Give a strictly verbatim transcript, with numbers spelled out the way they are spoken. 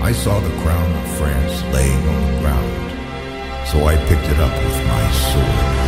I saw the crown of France laying on the ground, so I picked it up with my sword.